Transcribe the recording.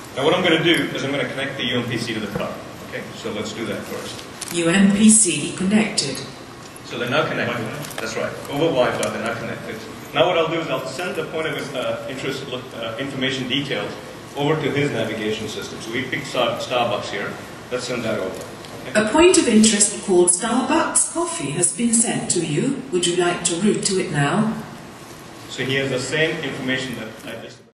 Now what I'm going to do is I'm going to connect the UMPC to the car. Okay, so let's do that first. UMPC connected. So they're now connected. That's right. Over Wi-Fi, they're now connected. Now what I'll do is I'll send the point of interest information details over to his navigation system. So we picked Starbucks here. Let's send that over. Okay? A point of interest called Starbucks Coffee has been sent to you. Would you like to route to it now? So he has the same information that I just